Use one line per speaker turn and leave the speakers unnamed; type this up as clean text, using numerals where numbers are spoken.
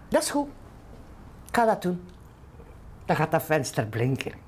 Dat is goed. Ik ga dat doen. Dan gaat dat venster blinken.